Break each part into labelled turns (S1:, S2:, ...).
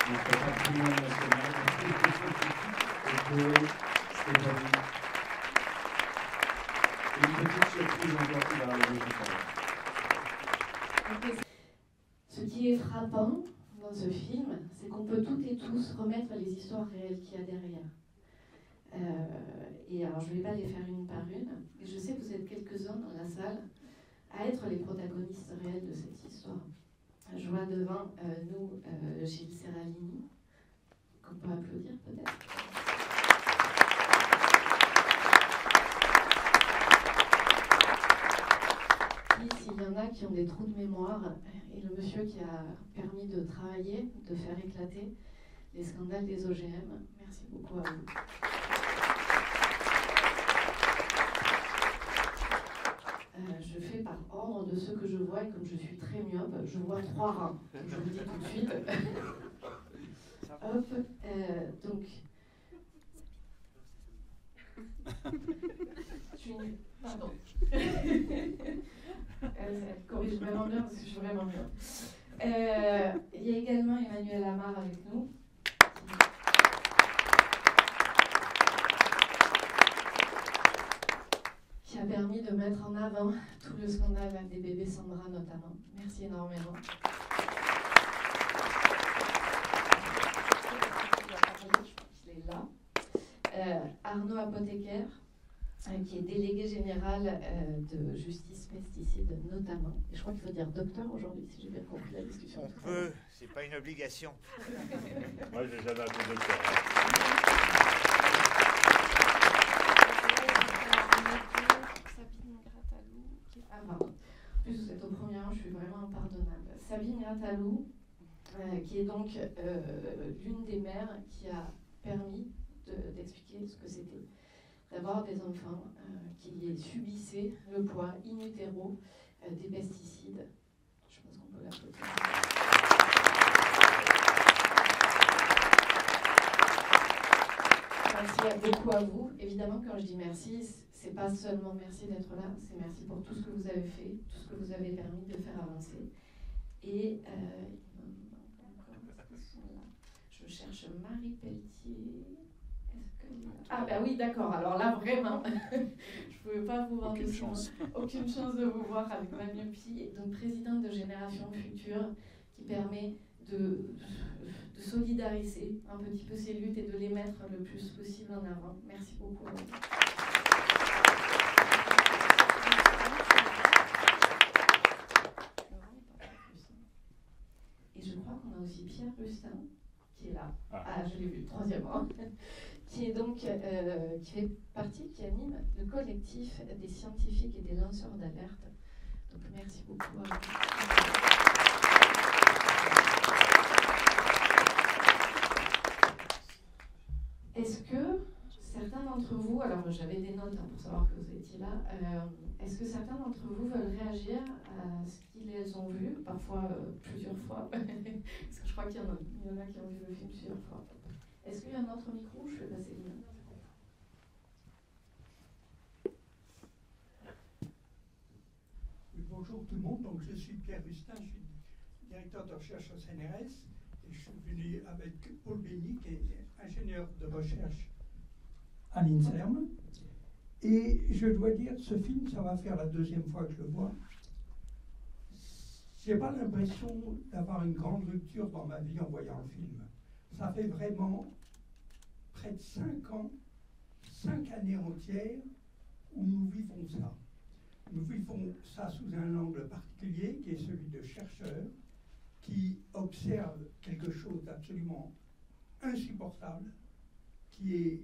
S1: notre patrimoine national. Et Chloé, Stéphanie. Et une petite surprise encore qui va arriver juste après.
S2: Ce qui est frappant dans ce film, c'est qu'on peut toutes et tous remettre les histoires réelles qu'il y a derrière. Et alors, je ne vais pas les faire une par une, mais je sais que vous êtes quelques-uns dans la salle à être les protagonistes réels de cette histoire. Je vois devant nous Gilles Serralini, qu'on peut applaudir peut-être. S'il y en a qui ont des trous de mémoire, et le monsieur qui a permis de travailler, de faire éclater les scandales des OGM, merci beaucoup à vous. Je fais par ordre de ceux que je vois, et comme je suis très myope, je vois 3 rangs, je vous le dis tout de suite. Hop, donc... Pardon. Elle corrige vraiment bien parce que je suis vraiment bien. Il y a également Emmanuel Amar avec nous. Qui a permis de mettre en avant tout le scandale des bébés sans bras notamment. Merci énormément. Je l'ai là. Arnaud Apothécaire, qui est délégué général de justice pesticides notamment. Et je crois qu'il faut dire docteur aujourd'hui, si j'ai bien compris la discussion.
S3: On peut, c'est pas une obligation.
S4: Moi, j'ai jamais appelé docteur.
S2: Sabine Gratalou. Ah pardon. En plus, vous êtes au premier rang, je suis vraiment impardonnable. Sabine Gratalou, qui est donc l'une des mères qui a permis d'expliquer ce que c'était d'avoir des enfants qui subissaient le poids in utero des pesticides. Je pense qu'on peut l'applaudir. Merci beaucoup à vous. Évidemment, quand je dis merci, c'est pas seulement merci d'être là, c'est merci pour tout ce que vous avez fait, tout ce que vous avez permis de faire avancer. Et je cherche Marie Pelletier. Ah bah oui, d'accord. Alors là, vraiment, je ne pouvais pas vous voir
S4: aucune chance.
S2: Aucune chance de vous voir avec ma myopie. Donc, présidente de Génération Future, qui permet de solidariser un petit peu ces luttes et de les mettre le plus possible en avant. Merci beaucoup à vous. Et je crois qu'on a aussi Pierre Rustin, qui est là. Ah, je l'ai vu, 3e rang. Qui est donc, qui fait partie, qui anime le collectif des scientifiques et des lanceurs d'alerte. Donc merci beaucoup à vous. Est-ce que certains d'entre vous, alors j'avais des notes pour savoir que vous étiez là, est-ce que certains d'entre vous veulent réagir à ce qu'ils ont vu, parfois plusieurs fois, parce que je crois qu'il y en a qui ont vu le film plusieurs fois. Est-ce qu'il y a un autre micro? Je vais passer le mien.
S5: Oui, bonjour tout le monde, donc je suis Pierre Rustin, je suis directeur de recherche au CNRS et je suis venu avec Paul Béni, qui est ingénieur de recherche à l'INSERM. Et je dois dire, ce film, ça va faire la 2e fois que je le vois. J'ai pas l'impression d'avoir une grande rupture dans ma vie en voyant le film. Ça fait vraiment près de 5 ans, 5 années entières où nous vivons ça. Nous vivons ça sous un angle particulier qui est celui de chercheurs qui observent quelque chose d'absolument insupportable, qui est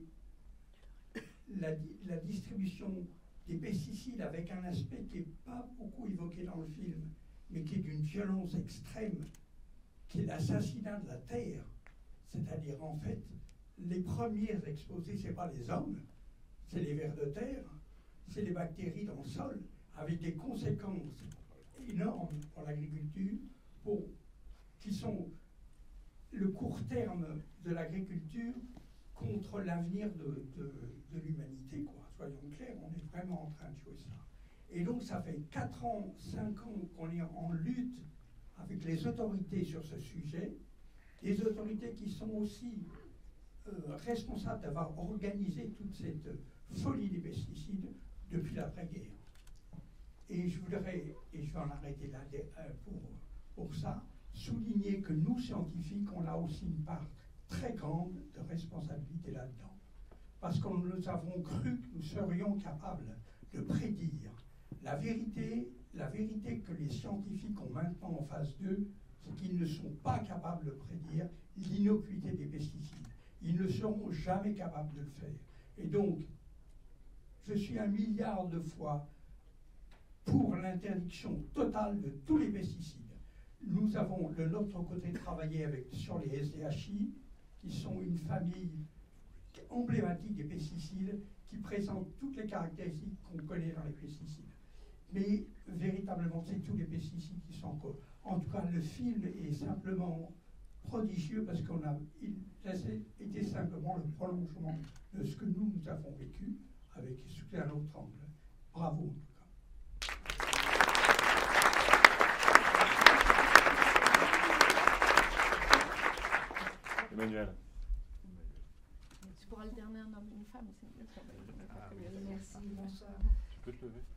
S5: la distribution des pesticides avec un aspect qui n'est pas beaucoup évoqué dans le film, mais qui est d'une violence extrême, qui est l'assassinat de la terre. C'est-à-dire, en fait, les premiers exposés, ce n'est pas les hommes, c'est les vers de terre, c'est les bactéries dans le sol, avec des conséquences énormes pour l'agriculture, qui sont le court terme de l'agriculture contre l'avenir de l'humanité, quoi. Soyons clairs, on est vraiment en train de jouer ça. Et donc, ça fait 4 ans, 5 ans qu'on est en lutte avec les autorités sur ce sujet, des autorités qui sont aussi responsables d'avoir organisé toute cette folie des pesticides depuis l'après-guerre. Et je voudrais, et je vais en arrêter là pour ça, souligner que nous, scientifiques, on a aussi une part très grande de responsabilité là-dedans. Parce que nous avons cru que nous serions capables de prédire la vérité que les scientifiques ont maintenant en face d'eux, c'est qu'ils ne sont pas capables de prédire l'innocuité des pesticides. Ils ne seront jamais capables de le faire. Et donc, je suis 1 milliard de fois pour l'interdiction totale de tous les pesticides. Nous avons de notre côté travaillé sur les SDHI, qui sont une famille emblématique des pesticides, qui présentent toutes les caractéristiques qu'on connaît dans les pesticides. Mais véritablement, c'est tous les pesticides qui sont encore. En tout cas, le film est simplement prodigieux parce qu'il a été simplement le prolongement de ce que nous avons vécu sous un autre angle. Bravo, en tout cas.
S4: Emmanuel.
S2: Tu pourras alterner un homme et une femme, c'est mieux.
S6: Merci, bonsoir.
S4: Tu peux te lever?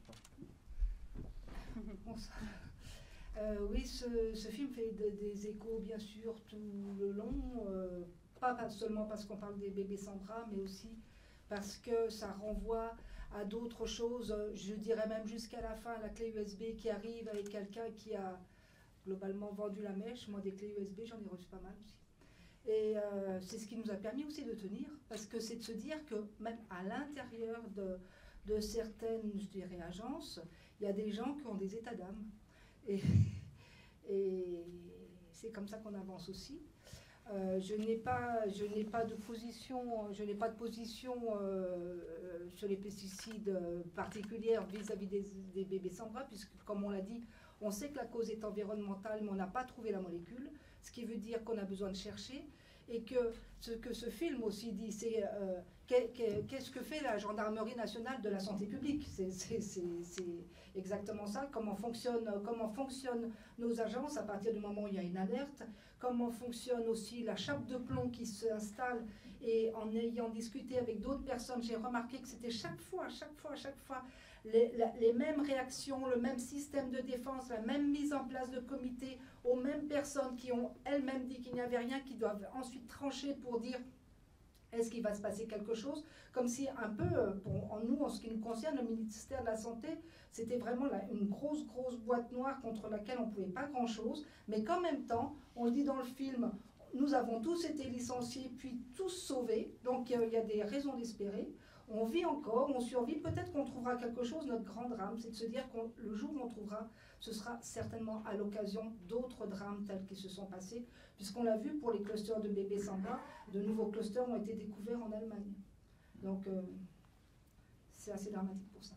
S6: Bonsoir. Oui, ce film fait des échos, bien sûr, tout le long. Pas seulement parce qu'on parle des bébés sans bras, mais aussi parce que ça renvoie à d'autres choses. Je dirais même jusqu'à la fin, la clé USB qui arrive avec quelqu'un qui a globalement vendu la mèche. Moi, des clés USB, j'en ai reçu pas mal aussi. Et c'est ce qui nous a permis aussi de tenir, parce que c'est de se dire que même à l'intérieur de certaines, je dirais, agences, il y a des gens qui ont des états d'âme. Et c'est comme ça qu'on avance aussi. Je n'ai pas de position sur les pesticides particulières vis-à-vis des bébés sans bras, puisque, comme on l'a dit, on sait que la cause est environnementale, mais on n'a pas trouvé la molécule, ce qui veut dire qu'on a besoin de chercher, et que ce que ce film aussi dit, c'est qu'est-ce que fait la gendarmerie nationale de la santé publique. C'est exactement ça, comment fonctionnent nos agences à partir du moment où il y a une alerte, comment fonctionne aussi la chape de plomb qui s'installe. Et en ayant discuté avec d'autres personnes, j'ai remarqué que c'était chaque fois, les mêmes réactions, le même système de défense, la même mise en place de comités aux mêmes personnes qui ont elles-mêmes dit qu'il n'y avait rien, qui doivent ensuite trancher pour dire est-ce qu'il va se passer quelque chose, comme si un peu, en ce qui nous concerne, le ministère de la Santé, c'était vraiment une grosse boîte noire contre laquelle on ne pouvait pas grand-chose, mais qu'en même temps, on le dit dans le film, nous avons tous été licenciés, puis tous sauvés, donc il y a des raisons d'espérer. On vit encore, on survit, peut-être qu'on trouvera quelque chose. Notre grand drame, c'est de se dire que le jour où on trouvera, ce sera certainement à l'occasion d'autres drames tels qu'ils se sont passés, puisqu'on l'a vu pour les clusters de bébés sans bras, de nouveaux clusters ont été découverts en Allemagne. Donc, c'est assez dramatique pour ça.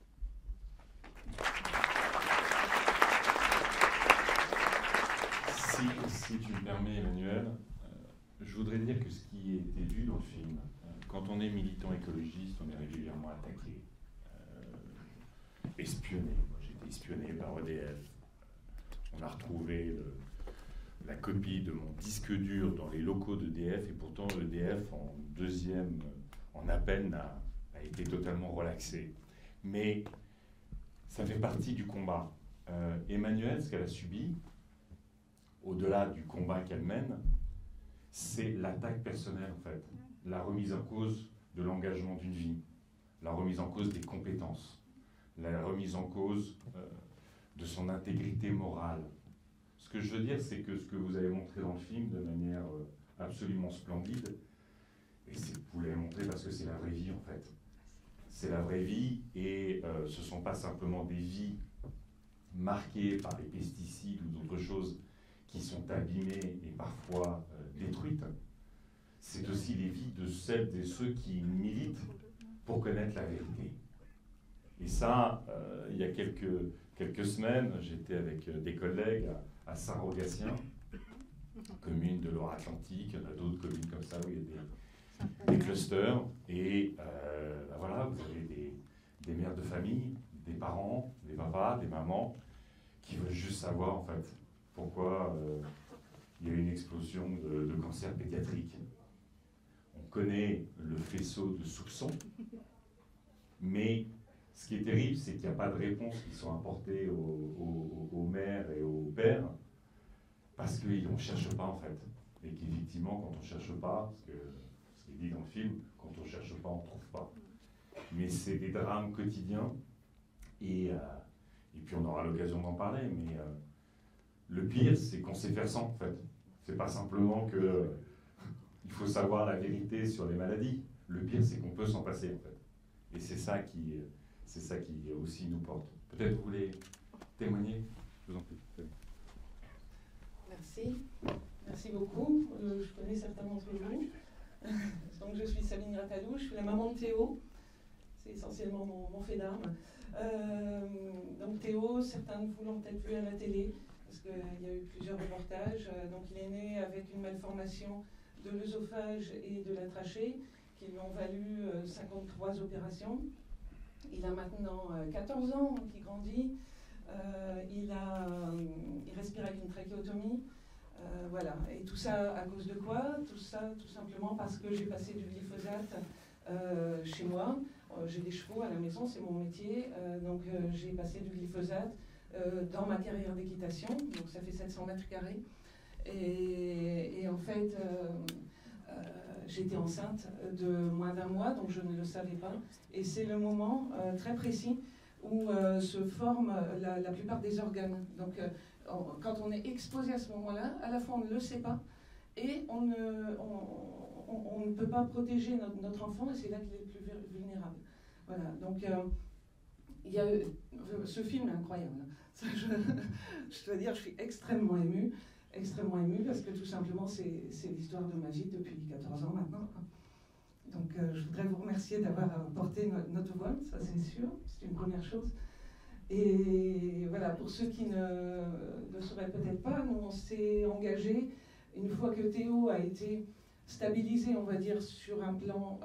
S4: Si tu me permets, Emmanuel, je voudrais dire que ce qui a été vu dans le film, quand on est militant écologiste, on est régulièrement attaqué, espionné. Moi, j'ai été espionné par EDF. On a retrouvé la copie de mon disque dur dans les locaux d'EDF, et pourtant EDF, en appel, a été totalement relaxé. Mais ça fait partie du combat. Emmanuel, ce qu'elle a subi, au-delà du combat qu'elle mène, c'est l'attaque personnelle, en fait. La remise en cause de l'engagement d'une vie, la remise en cause des compétences, la remise en cause de son intégrité morale. Ce que je veux dire, c'est que ce que vous avez montré dans le film de manière absolument splendide, et vous l'avez montré parce que c'est la vraie vie, en fait. C'est la vraie vie, et ce ne sont pas simplement des vies marquées par les pesticides ou d'autres choses qui sont abîmées et parfois détruites. C'est aussi les vies de celles et ceux qui militent pour connaître la vérité. Et ça, il y a quelques semaines, j'étais avec des collègues à Saint-Rogatien, commune de Loire-Atlantique. Il y en a d'autres communes comme ça où il y a des clusters. Et voilà, vous avez des mères de famille, des parents, des papas, des mamans, qui veulent juste savoir en fait pourquoi il y a une explosion de cancer pédiatrique. On connaît le faisceau de soupçons, mais ce qui est terrible, c'est qu'il n'y a pas de réponses qui sont apportées aux mères et aux pères, parce qu'on ne cherche pas en fait. Et qu'effectivement, quand on ne cherche pas, ce qui est dit dans le film, quand on ne cherche pas, on ne trouve pas. Mais c'est des drames quotidiens, et puis on aura l'occasion d'en parler, mais le pire, c'est qu'on sait faire sans en fait. C'est pas simplement que il faut savoir la vérité sur les maladies. Le pire, c'est qu'on peut s'en passer en fait. Et c'est ça qui aussi nous porte. Peut-être vous voulez témoigner? Je vous en prie.
S7: Merci. Merci beaucoup. Je connais certains d'entre vous. Donc, je suis Sabine Grattalou, je suis la maman de Théo. C'est essentiellement mon fait d'armes. Donc Théo, certains de vous l'ont peut-être vu à la télé, parce qu'il y a eu plusieurs reportages. Donc il est né avec une malformation de l'œsophage et de la trachée, qui lui ont valu 53 opérations. Il a maintenant 14 ans, donc il grandit. Il respire avec une trachéotomie. Voilà. Et tout ça à cause de quoi? Tout ça tout simplement parce que j'ai passé du glyphosate chez moi. J'ai des chevaux à la maison, c'est mon métier. Donc j'ai passé du glyphosate dans ma carrière d'équitation. Donc ça fait 700 mètres carrés. Et en fait, j'étais enceinte de moins d'un mois, donc je ne le savais pas. Et c'est le moment très précis où se forment la plupart des organes. Donc quand on est exposé à ce moment-là, à la fois on ne le sait pas et on ne peut pas protéger notre enfant, et c'est là qu'il est le plus vulnérable. Voilà, donc il y a ce film est incroyable. Ça, je dois dire, je suis extrêmement émue parce que tout simplement c'est l'histoire de ma vie depuis 14 ans maintenant. Donc je voudrais vous remercier d'avoir porté notre voix, ça c'est sûr, c'est une première chose. Et voilà, pour ceux qui ne le sauraient peut-être pas, nous on s'est engagés, une fois que Théo a été stabilisé, on va dire, sur un plan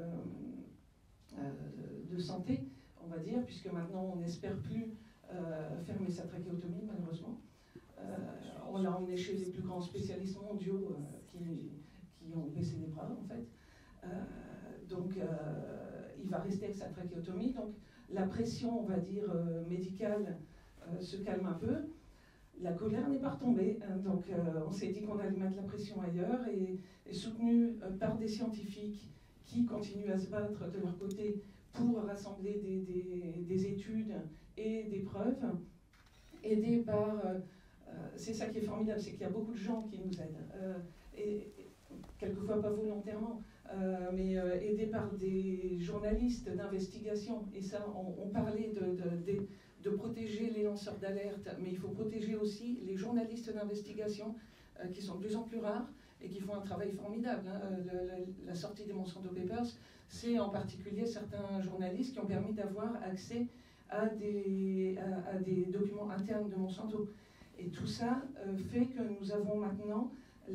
S7: de santé, on va dire, puisque maintenant on n'espère plus fermer sa trachéotomie, malheureusement. On l'a emmené chez les plus grands spécialistes mondiaux qui ont baissé les bras, en fait. Donc il va rester avec sa trachéotomie. Donc la pression, on va dire, médicale se calme un peu. La colère n'est pas retombée, hein, donc on s'est dit qu'on allait mettre la pression ailleurs, et soutenu par des scientifiques qui continuent à se battre de leur côté pour rassembler des études et des preuves, aidés par... c'est ça qui est formidable, c'est qu'il y a beaucoup de gens qui nous aident, et quelquefois pas volontairement, mais aidés par des journalistes d'investigation. Et ça, on parlait de protéger les lanceurs d'alerte, mais il faut protéger aussi les journalistes d'investigation qui sont de plus en plus rares et qui font un travail formidable. Hein. La sortie des Monsanto Papers, c'est en particulier certains journalistes qui ont permis d'avoir accès à des documents internes de Monsanto. Et tout ça fait que nous avons maintenant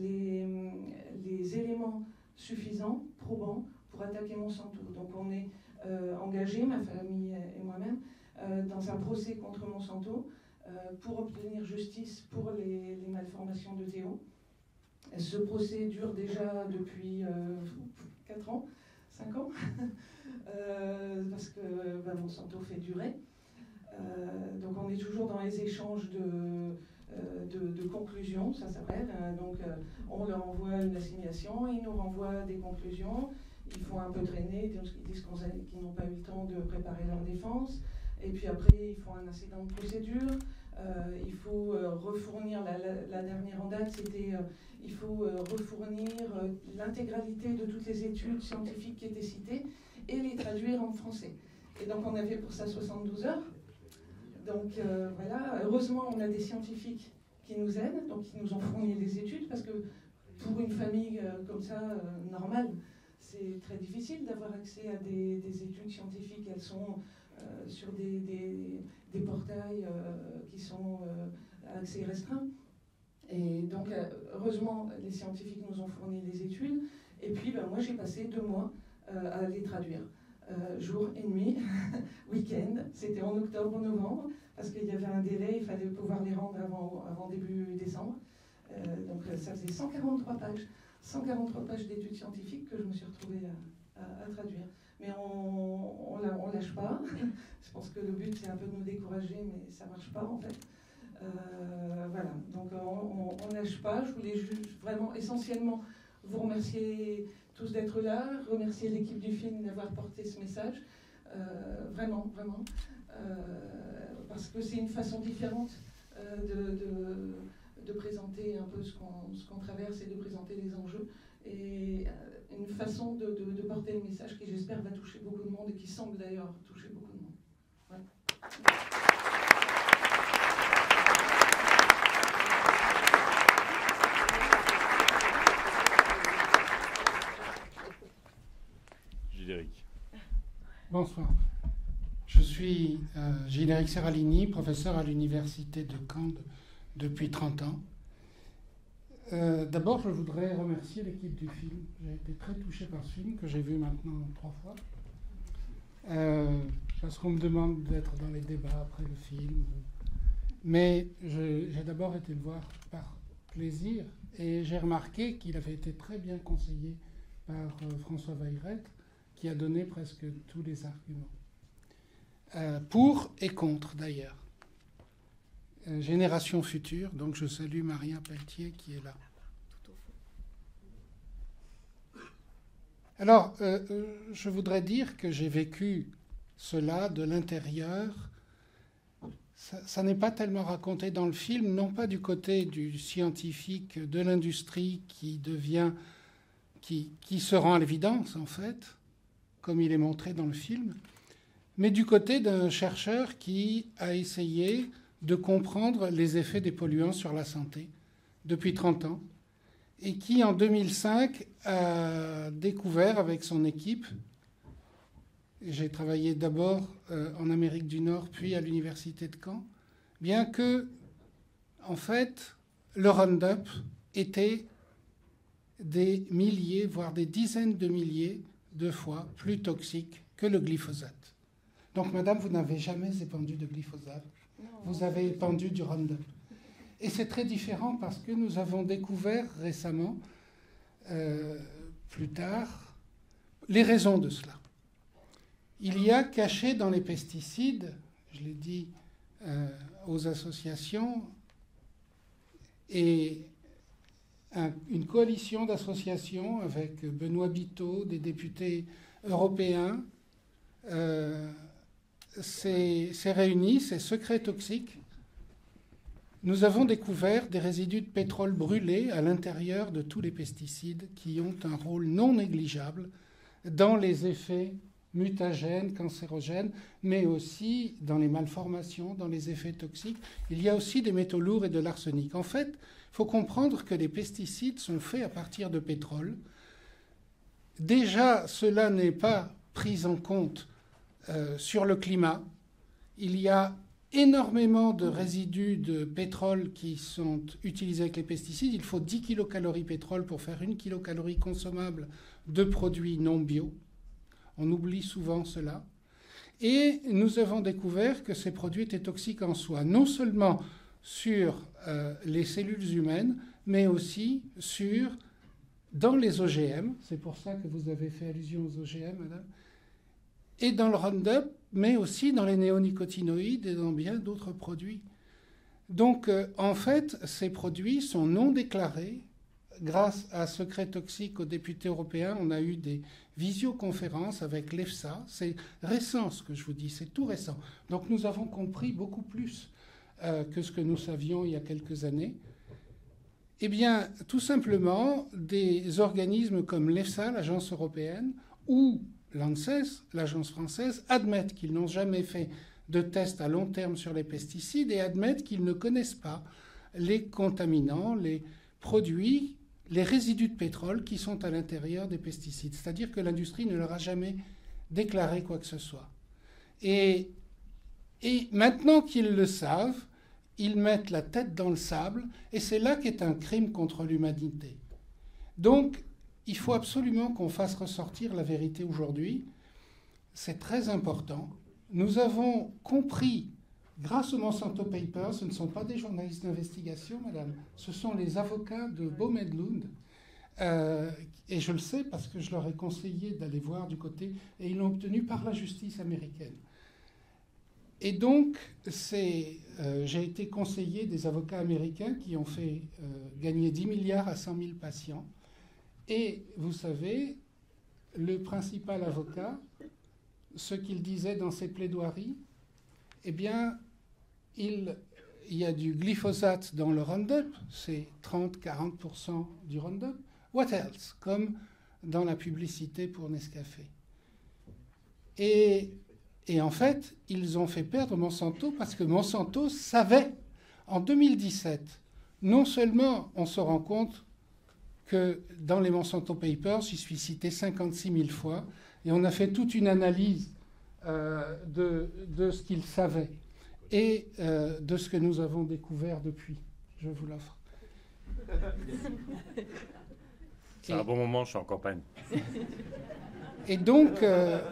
S7: les éléments suffisants, probants, pour attaquer Monsanto. Donc on est engagés, ma famille et moi-même, dans un procès contre Monsanto pour obtenir justice pour les malformations de Théo. Ce procès dure déjà depuis 4 ans, 5 ans, parce que Monsanto fait durer. Donc on est toujours dans les échanges de conclusions, ça s'appelle. Donc on leur envoie une assignation, ils nous renvoient des conclusions, ils font un peu traîner, ils disent qu'ils n'ont pas eu le temps de préparer leur défense. Et puis après, ils font un incident de procédure. Il faut refournir, la dernière en date, c'était il faut refournir l'intégralité de toutes les études scientifiques qui étaient citées et les traduire en français. Et donc on avait pour ça 72 heures. Donc voilà, heureusement on a des scientifiques qui nous aident, donc qui nous ont fourni les études, parce que pour une famille comme ça, normale, c'est très difficile d'avoir accès à des études scientifiques. Elles sont sur des portails qui sont à accès restreint. Et donc, heureusement, les scientifiques nous ont fourni les études. Et puis, moi, j'ai passé 2 mois à les traduire. Jour et nuit, week-end. C'était en octobre-novembre, parce qu'il y avait un délai, il fallait pouvoir les rendre avant début décembre. Donc Donc ça faisait 143 pages d'études scientifiques que je me suis retrouvée à traduire. Mais on lâche pas. Je pense que le but c'est un peu de nous décourager, mais ça marche pas en fait. Voilà, donc on lâche pas. Je voulais juste vraiment essentiellement vous remercier tous d'être là, remercier l'équipe du film d'avoir porté ce message. Vraiment, vraiment. Parce que c'est une façon différente de présenter un peu ce qu'on traverse et de présenter les enjeux. Et une façon de porter le message qui, j'espère, va toucher beaucoup de monde et qui semble d'ailleurs toucher beaucoup de monde. Ouais.
S4: Gilles-Éric.
S8: Bonsoir. Je suis Gilles-Éric Serralini, professeur à l'université de Caen depuis 30 ans. D'abord, je voudrais remercier l'équipe du film. J'ai été très touché par ce film, que j'ai vu maintenant 3 fois. Parce qu'on me demande d'être dans les débats après le film. Mais j'ai d'abord été le voir par plaisir. Et j'ai remarqué qu'il avait été très bien conseillé par François Weyreth, qui a donné presque tous les arguments. Pour et contre, d'ailleurs. Génération future, donc je salue Maria Pelletier qui est là. Alors, je voudrais dire que j'ai vécu cela de l'intérieur. Ça n'est pas tellement raconté dans le film, non pas du côté du scientifique, de l'industrie qui se rend à l'évidence, en fait, comme il est montré dans le film, mais du côté d'un chercheur qui a essayé de comprendre les effets des polluants sur la santé depuis 30 ans et qui, en 2005, a découvert avec son équipe, j'ai travaillé d'abord en Amérique du Nord, puis à l'université de Caen, bien que, en fait, le Roundup était des milliers, voire des dizaines de milliers de fois plus toxique que le glyphosate. Donc, madame, vous n'avez jamais épandu de glyphosate. Vous avez épandu du Roundup. Et c'est très différent parce que nous avons découvert récemment, plus tard, les raisons de cela. Il y a caché dans les pesticides, je l'ai dit aux associations, et une coalition d'associations avec Benoît Biteau, des députés européens, s'est réunis, ces secrets toxiques. Nous avons découvert des résidus de pétrole brûlés à l'intérieur de tous les pesticides qui ont un rôle non négligeable dans les effets mutagènes, cancérogènes, mais aussi dans les malformations, dans les effets toxiques. Il y a aussi des métaux lourds et de l'arsenic. En fait, il faut comprendre que les pesticides sont faits à partir de pétrole. Déjà, cela n'est pas pris en compte sur le climat. Il y a énormément de résidus de pétrole qui sont utilisés avec les pesticides. Il faut 10 kilocalories pétrole pour faire 1 kilocalorie consommable de produits non bio. On oublie souvent cela. Et nous avons découvert que ces produits étaient toxiques en soi, non seulement sur les cellules humaines, mais aussi dans les OGM. C'est pour ça que vous avez fait allusion aux OGM, madame. Et dans le Roundup, mais aussi dans les néonicotinoïdes et dans bien d'autres produits. Donc, en fait, ces produits sont non déclarés. Grâce à Secret Toxique aux députés européens, on a eu des visioconférences avec l'EFSA. C'est récent ce que je vous dis, c'est tout récent. Donc nous avons compris beaucoup plus que ce que nous savions il y a quelques années. Eh bien, tout simplement, des organismes comme l'EFSA, l'agence européenne, ou l'ANSES, l'agence française, admettent qu'ils n'ont jamais fait de tests à long terme sur les pesticides et admettent qu'ils ne connaissent pas les contaminants, les produits, les résidus de pétrole qui sont à l'intérieur des pesticides. C'est-à-dire que l'industrie ne leur a jamais déclaré quoi que ce soit. Et maintenant qu'ils le savent, ils mettent la tête dans le sable, et c'est là qu'est un crime contre l'humanité. Donc, il faut absolument qu'on fasse ressortir la vérité aujourd'hui. C'est très important. Nous avons compris grâce aux Monsanto Papers, ce ne sont pas des journalistes d'investigation, madame, ce sont les avocats de Boehme-Lund. Et je le sais parce que je leur ai conseillé d'aller voir du côté, et ils l'ont obtenu par la justice américaine. Et donc, j'ai été conseiller des avocats américains qui ont fait gagner 10 milliards à 100 000 patients. Et vous savez, le principal avocat, ce qu'il disait dans ses plaidoiries, eh bien, il y a du glyphosate dans le Roundup, c'est 30-40% du Roundup. What else? Comme dans la publicité pour Nescafé. Et en fait, ils ont fait perdre Monsanto parce que Monsanto savait, en 2017, non seulement on se rend compte que dans les Monsanto Papers, j'y suis cité 56 000 fois, et on a fait toute une analyse de ce qu'ils savaient et de ce que nous avons découvert depuis. Je vous l'offre.
S4: C'est un bon moment, je suis en campagne.
S8: Et donc,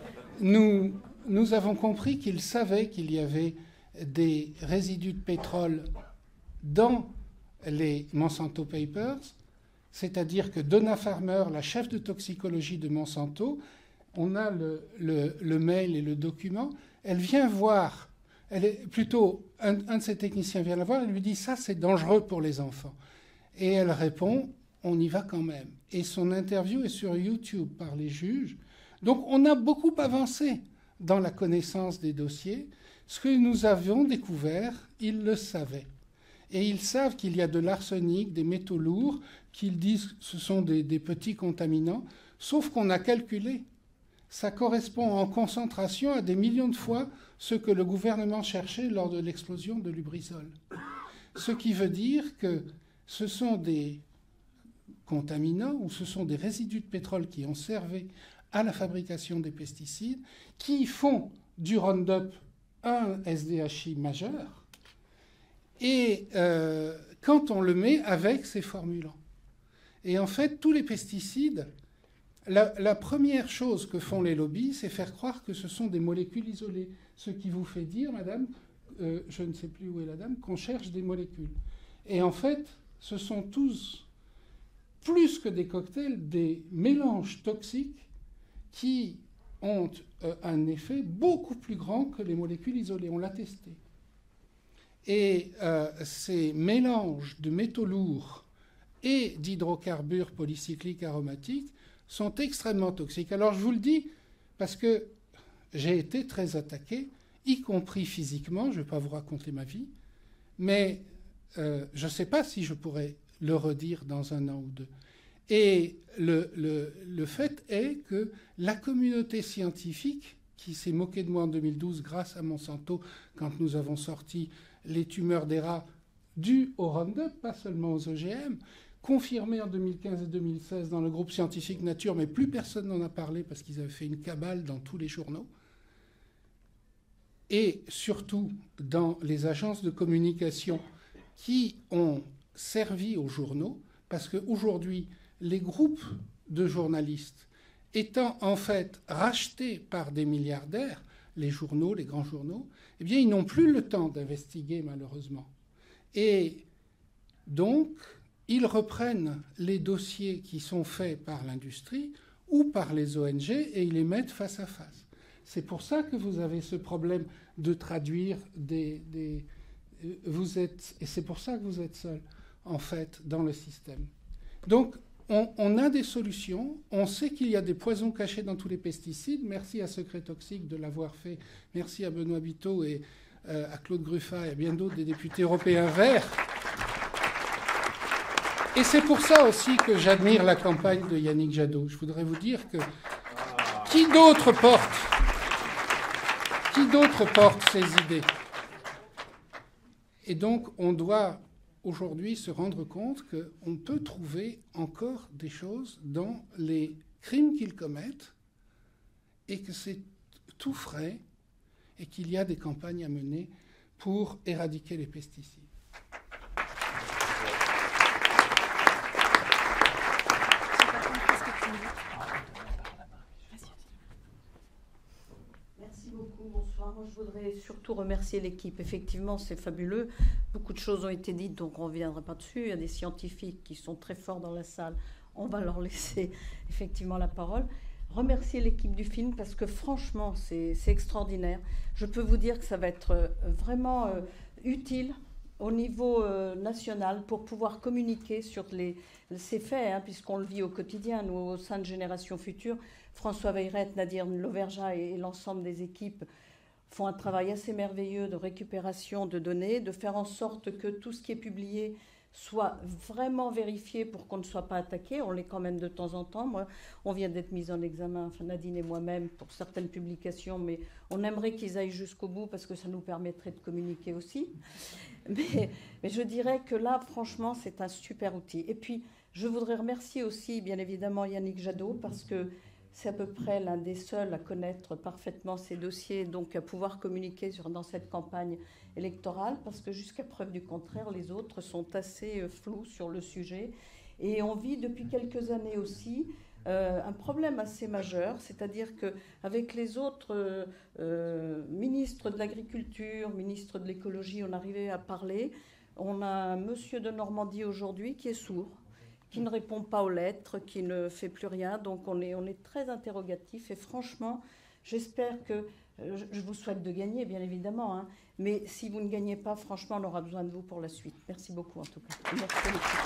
S8: nous avons compris qu'ils savaient qu'il y avait des résidus de pétrole dans les Monsanto Papers, c'est-à-dire que Donna Farmer, la chef de toxicologie de Monsanto, on a le mail et le document, elle vient voir, un de ses techniciens vient la voir et lui dit « ça c'est dangereux pour les enfants ». Et elle répond « on y va quand même ». Et son interview est sur YouTube par les juges. Donc on a beaucoup avancé dans la connaissance des dossiers. Ce que nous avions découvert, ils le savaient. Et ils savent qu'il y a de l'arsenic, des métaux lourds, qu'ils disent que ce sont des petits contaminants, sauf qu'on a calculé. Ça correspond en concentration à des millions de fois ce que le gouvernement cherchait lors de l'explosion de Lubrizol. Ce qui veut dire que ce sont des contaminants ou ce sont des résidus de pétrole qui ont servi à la fabrication des pesticides, qui font du Roundup un SDHI majeur, et quand on le met avec ces formulants. Et en fait, tous les pesticides, la première chose que font les lobbies, c'est faire croire que ce sont des molécules isolées. Ce qui vous fait dire, madame, je ne sais plus où est la dame, qu'on cherche des molécules. Et en fait, ce sont tous, plus que des cocktails, des mélanges toxiques qui ont un effet beaucoup plus grand que les molécules isolées. On l'a testé. Et ces mélanges de métaux lourds et d'hydrocarbures polycycliques aromatiques sont extrêmement toxiques. Alors je vous le dis parce que j'ai été très attaqué, y compris physiquement, je ne vais pas vous raconter ma vie, mais je ne sais pas si je pourrais le redire dans un an ou deux. Et le fait est que la communauté scientifique, qui s'est moquée de moi en 2012 grâce à Monsanto, quand nous avons sorti les tumeurs des rats dues au Roundup, pas seulement aux OGM, confirmé en 2015 et 2016 dans le groupe scientifique Nature, mais plus personne n'en a parlé parce qu'ils avaient fait une cabale dans tous les journaux, et surtout dans les agences de communication qui ont servi aux journaux, parce qu'aujourd'hui, les groupes de journalistes étant en fait rachetés par des milliardaires, les journaux, les grands journaux, eh bien, ils n'ont plus le temps d'investiguer, malheureusement. Et donc, ils reprennent les dossiers qui sont faits par l'industrie ou par les ONG et ils les mettent face à face. C'est pour ça que vous avez ce problème de traduire et c'est pour ça que vous êtes seul, en fait, dans le système. Donc, on a des solutions. On sait qu'il y a des poisons cachés dans tous les pesticides. Merci à Secret Toxique de l'avoir fait. Merci à Benoît Biteau et à Claude Gruffat et à bien d'autres des députés européens verts. Et c'est pour ça aussi que j'admire la campagne de Yannick Jadot. Je voudrais vous dire que qui d'autre porte ces idées? Et donc, on doit aujourd'hui se rendre compte qu'on peut trouver encore des choses dans les crimes qu'ils commettent et que c'est tout frais et qu'il y a des campagnes à mener pour éradiquer les pesticides.
S9: Merci beaucoup, bonsoir. Moi, je voudrais surtout surtout remercier l'équipe. Effectivement, c'est fabuleux. Beaucoup de choses ont été dites, donc on ne reviendra pas dessus. Il y a des scientifiques qui sont très forts dans la salle. On va leur laisser effectivement la parole. Remercier l'équipe du film parce que franchement, c'est extraordinaire. Je peux vous dire que ça va être vraiment utile au niveau national pour pouvoir communiquer sur ces faits, hein, puisqu'on le vit au quotidien, nous, au sein de Génération Future. François Veyrette, Nadir Loverja et l'ensemble des équipes font un travail assez merveilleux de récupération de données, de faire en sorte que tout ce qui est publié soit vraiment vérifié pour qu'on ne soit pas attaqué. On l'est quand même de temps en temps. Moi, on vient d'être mis en examen, enfin Nadine et moi-même, pour certaines publications, mais on aimerait qu'ils aillent jusqu'au bout parce que ça nous permettrait de communiquer aussi. Mais je dirais que là, franchement, c'est un super outil. Et puis, je voudrais remercier aussi, bien évidemment, Yannick Jadot, parce que c'est à peu près l'un des seuls à connaître parfaitement ces dossiers, donc à pouvoir communiquer dans cette campagne électorale, parce que jusqu'à preuve du contraire, les autres sont assez flous sur le sujet. Et on vit depuis quelques années aussi un problème assez majeur, c'est-à-dire qu'avec les autres ministres de l'Agriculture, ministres de l'Écologie, on arrivait à parler. On a un monsieur de Normandie aujourd'hui qui est sourd, qui ne répond pas aux lettres, qui ne fait plus rien. Donc on est très interrogatif. Et franchement, j'espère que... Je vous souhaite de gagner, bien évidemment. Hein, mais si vous ne gagnez pas, franchement, on aura besoin de vous pour la suite. Merci beaucoup, en tout cas. Merci beaucoup.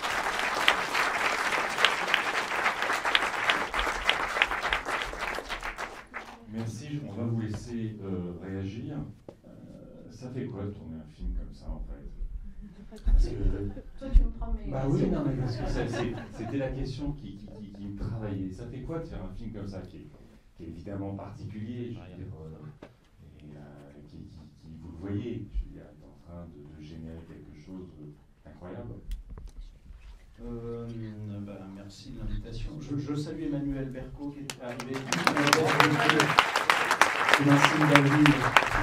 S4: Merci, on va vous laisser réagir. Ça fait quoi de tourner un film comme ça, en fait? Parce que,
S2: toi, tu me prends mes...
S4: Bah oui, non, mais parce que c'était la question qui me travaillait. Ça fait quoi de faire un film comme ça, qui est évidemment particulier, je veux dire, et qui, vous le voyez, je veux dire, est en train de générer quelque chose d'incroyable.
S1: Merci de l'invitation. Je salue Emmanuel Berco qui est arrivé. Merci David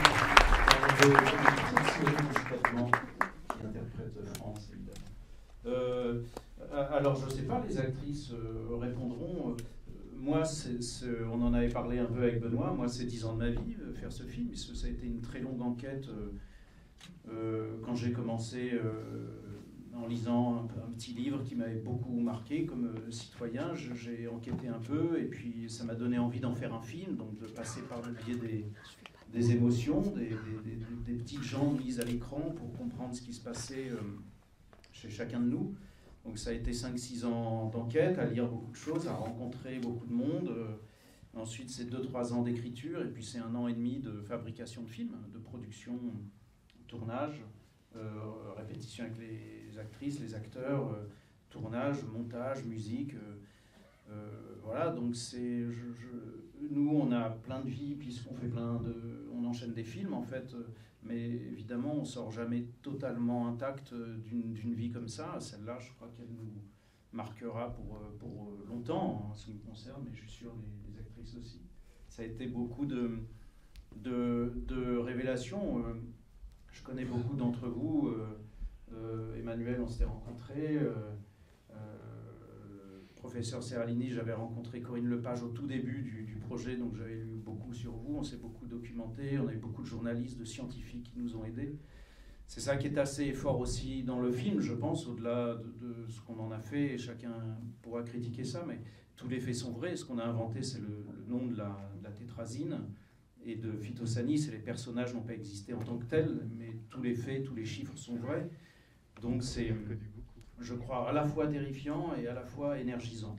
S1: qui interprète France, évidemment. Alors, je ne sais pas, les actrices répondront. Moi, on en avait parlé un peu avec Benoît. Moi, c'est 10 ans de ma vie, faire ce film. Ça a été une très longue enquête. Quand j'ai commencé en lisant un petit livre qui m'avait beaucoup marqué comme citoyen, j'ai enquêté un peu et puis ça m'a donné envie d'en faire un film, donc de passer par le biais des émotions, des petites gens mises à l'écran pour comprendre ce qui se passait chez chacun de nous. Donc ça a été 5-6 ans d'enquête, à lire beaucoup de choses, à rencontrer beaucoup de monde. Ensuite, c'est 2-3 ans d'écriture et puis c'est 1 an et demi de fabrication de films, de production, tournage, répétition avec les actrices, les acteurs, tournage, montage, musique. Voilà, donc nous, on a plein de vies puisqu'on fait on enchaîne des films en fait, mais évidemment, on sort jamais totalement intact d'une vie comme ça. Celle-là, je crois qu'elle nous marquera pour longtemps, en ce qui me concerne, mais je suis sûr les actrices aussi. Ça a été beaucoup de révélations. Je connais beaucoup d'entre vous. Emmanuel, on s'était rencontrés. Professeur Serralini, j'avais rencontré Corinne Lepage au tout début du projet, donc j'avais lu beaucoup sur vous. On s'est beaucoup documenté. On a eu beaucoup de journalistes, de scientifiques qui nous ont aidés. C'est ça qui est assez fort aussi dans le film, je pense, au-delà de ce qu'on en a fait. Et chacun pourra critiquer ça, mais tous les faits sont vrais. Ce qu'on a inventé, c'est le nom de la tétrazine. Et de Phytosanis, et les personnages n'ont pas existé en tant que tels, mais tous les faits, tous les chiffres sont vrais. Donc c'est, je crois, à la fois terrifiant et à la fois énergisant.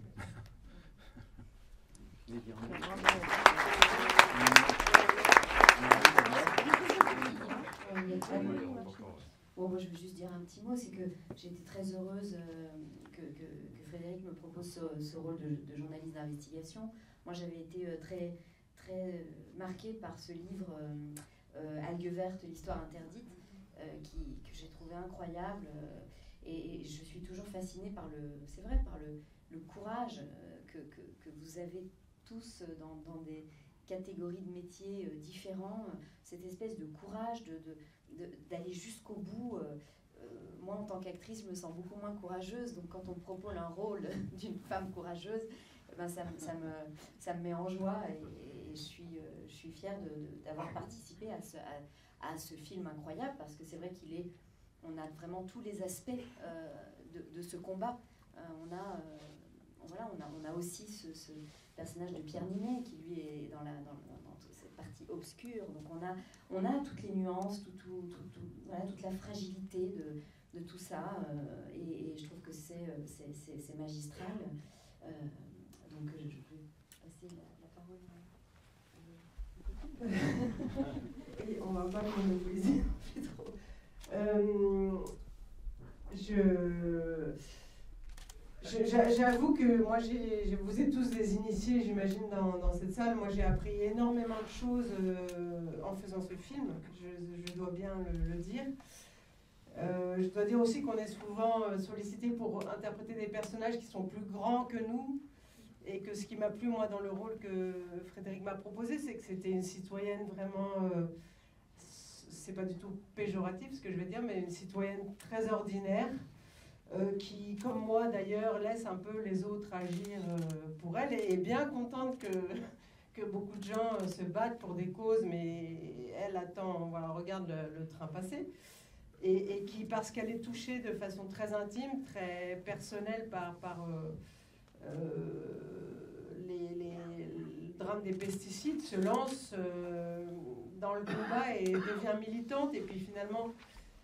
S10: Bon, moi je veux juste dire un petit mot, c'est que j'ai été très heureuse que Frédéric me propose ce rôle de journaliste d'investigation. Moi j'avais été très marquée par ce livre Algues vertes, l'histoire interdite, que j'ai trouvé incroyable. Et je suis toujours fascinée par le courage que vous avez tous dans des catégories de métiers différents, cette espèce de courage d'aller jusqu'au bout. Moi, en tant qu'actrice, je me sens beaucoup moins courageuse, donc quand on me propose un rôle d'une femme courageuse, ben ça me met en joie et je suis fière d'avoir participé à à ce film incroyable, parce que c'est vrai on a vraiment tous les aspects de ce combat. On a aussi ce personnage de Pierre Ninet qui lui est dans cette partie obscure. Donc on a toutes les nuances, toute la fragilité de tout ça, et je trouve que c'est magistral. Donc je vais passer la parole à
S7: Et on va pas le monopoliser trop. J'avoue que moi, vous êtes tous des initiés, j'imagine, dans cette salle. Moi, j'ai appris énormément de choses en faisant ce film, je dois bien le dire. Je dois dire aussi qu'on est souvent sollicité pour interpréter des personnages qui sont plus grands que nous, et que ce qui m'a plu, moi, dans le rôle que Frédéric m'a proposé, c'est que c'était une citoyenne vraiment... c'est pas du tout péjoratif ce que je vais dire, mais une citoyenne très ordinaire, qui, comme moi d'ailleurs, laisse un peu les autres agir pour elle, et est bien contente que beaucoup de gens se battent pour des causes, mais elle attend, voilà, regarde le train passer, et qui, parce qu'elle est touchée de façon très intime, très personnelle par le drame des pesticides, se lance dans le combat et devient militante, et puis finalement